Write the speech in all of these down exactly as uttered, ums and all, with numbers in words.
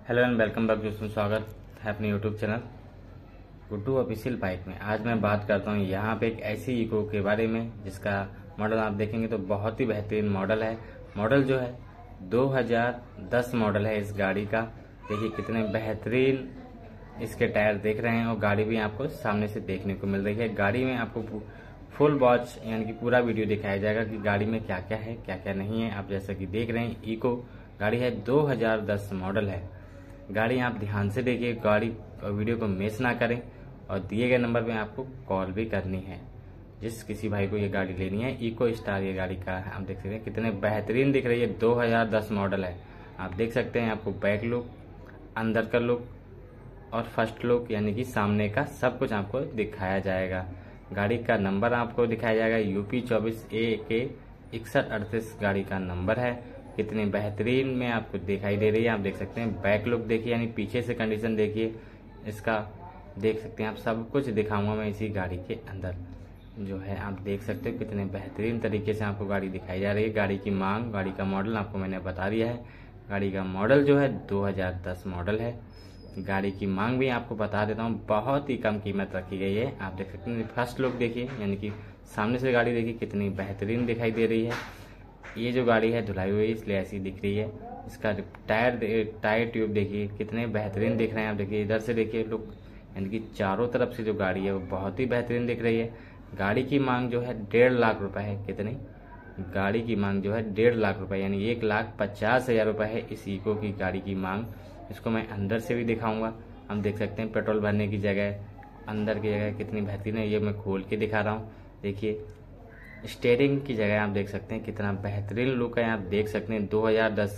Hello and welcome back दोस्तों, स्वागत है अपने YouTube channel Guddu official bike में। आज मैं बात करता हूँ यहाँ पे एक ऐसी इको के बारे में जिसका मॉडल आप देखेंगे तो बहुत ही बेहतरीन मॉडल है। मॉडल जो है दो हज़ार दस मॉडल है इस गाड़ी का। देखिए कितने बेहतरीन इसके टायर देख रहे हैं और गाड़ी भी आपको सामने से देखने को मिल रही है। गाड़ी में आपको फुल वॉच यानी कि पूरा वीडियो दिखाया जाएगा कि गाड़ी में क्या क्या है क्या क्या नहीं है। आप जैसा कि देख रहे हैं इको गाड़ी है, दो हज़ार दस मॉडल है गाड़ी। आप ध्यान से देखिए, गाड़ी वीडियो को मिस ना करें और दिए गए नंबर पे आपको कॉल भी करनी है जिस किसी भाई को ये गाड़ी लेनी है। इको स्टार ये गाड़ी का है। आप देख सकते हैं कितने बेहतरीन दिख रही है, दो हज़ार दस मॉडल है। आप देख सकते हैं आपको बैक लुक, अंदर का लुक और फर्स्ट लुक यानी कि सामने का सब कुछ आपको दिखाया जाएगा। गाड़ी का नंबर आपको दिखाया जाएगा, यूपी चौबीस ए के इकसठ अड़तीस गाड़ी का नंबर है। कितनी बेहतरीन में आपको दिखाई दे रही है। आप देख सकते हैं बैक लुक देखिए, यानी पीछे से कंडीशन देखिए इसका, देख सकते हैं आप सब कुछ दिखाऊंगा मैं इसी गाड़ी के अंदर जो है। आप देख सकते हो कितने बेहतरीन तरीके से आपको गाड़ी दिखाई जा रही है। गाड़ी की मांग, गाड़ी का मॉडल आपको मैंने बता दिया है। गाड़ी का मॉडल जो है दो हज़ार दस मॉडल है। गाड़ी की मांग भी आपको बता देता हूँ, बहुत ही कम कीमत रखी गई है। आप देख सकते हैं फर्स्ट लुक देखिए, यानी कि सामने से गाड़ी देखिए कितनी बेहतरीन दिखाई दे रही है। ये जो गाड़ी है धुलाई हुई इसलिए ऐसी दिख रही है। इसका टायर टायर ट्यूब देखिए कितने बेहतरीन दिख रहे हैं। आप देखिए इधर से देखिए लुक, यानी कि चारों तरफ से जो गाड़ी है वो बहुत ही बेहतरीन दिख रही है। गाड़ी की मांग जो है डेढ़ लाख रुपए है। कितनी? गाड़ी की मांग जो है डेढ़ लाख रुपए यानी एक लाख पचास हजार रुपए है इस इको की गाड़ी की मांग। इसको मैं अंदर से भी दिखाऊंगा। हम देख सकते हैं पेट्रोल भरने की जगह, अंदर की जगह कितनी बेहतरीन है। ये मैं खोल के दिखा रहा हूँ। देखिए स्टीयरिंग की जगह आप देख सकते हैं कितना बेहतरीन लुक है। आप देख सकते हैं दो हज़ार दस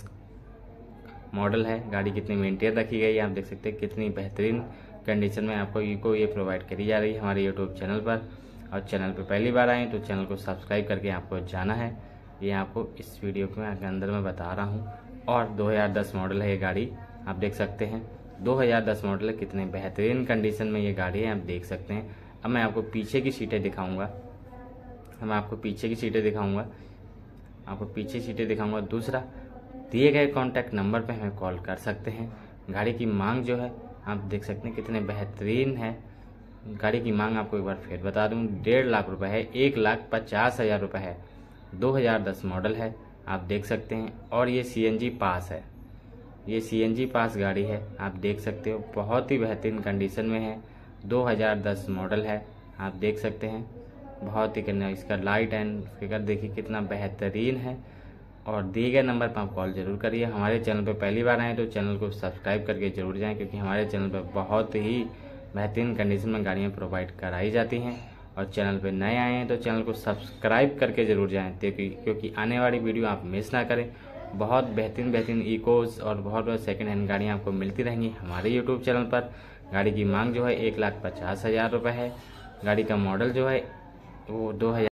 मॉडल है, गाड़ी कितनी मेंटेन रखी गई है। आप देख सकते हैं कितनी बेहतरीन कंडीशन में आपको इको ये प्रोवाइड करी जा रही है हमारे यूट्यूब चैनल पर। और चैनल पर पहली बार आए तो चैनल को सब्सक्राइब करके आपको जाना है। ये आपको इस वीडियो के अंदर मैं बता रहा हूँ। और दो हज़ार दस मॉडल है ये गाड़ी, आप देख सकते हैं दो हज़ार दस मॉडल है। कितने बेहतरीन कंडीशन में ये गाड़ी है आप देख सकते हैं। अब मैं आपको पीछे की सीटें दिखाऊंगा। मैं आपको पीछे की सीटें दिखाऊंगा आपको पीछे सीटें दिखाऊंगा। दूसरा, दिए गए कॉन्टैक्ट नंबर पे हमें कॉल कर सकते हैं। गाड़ी की मांग जो है आप देख सकते हैं कितने बेहतरीन है। गाड़ी की मांग आपको एक बार फिर बता दूं, डेढ़ लाख रुपए है, एक लाख पचास हजार रुपये है। दो हज़ार दस मॉडल है, आप देख सकते हैं। और ये सीएनजी पास है, ये सीएनजी पास गाड़ी है। आप देख सकते हो बहुत ही बेहतरीन कंडीशन में है। दो हज़ार दस मॉडल है, आप देख सकते हैं बहुत ही करना। इसका लाइट एंड फिगर देखिए कितना बेहतरीन है। और दिए गए नंबर पर आप कॉल जरूर करिए। हमारे चैनल पर पहली बार आए तो चैनल को सब्सक्राइब करके जरूर जाएं, क्योंकि हमारे चैनल पर बहुत ही बेहतरीन कंडीशन में गाड़ियां प्रोवाइड कराई जाती हैं। और चैनल पर नए आए हैं तो चैनल को सब्सक्राइब करके जरूर जाएँ, क्योंकि क्योंकि आने वाली वीडियो आप मिस ना करें। बहुत बेहतरीन बेहतरीन इकोज और बहुत बहुत सेकेंड हैंड गाड़ियाँ आपको मिलती रहेंगी हमारे यूट्यूब चैनल पर। गाड़ी की मांग जो है एक लाख पचास हजार रुपये है। गाड़ी का मॉडल जो है वो दो हज़ार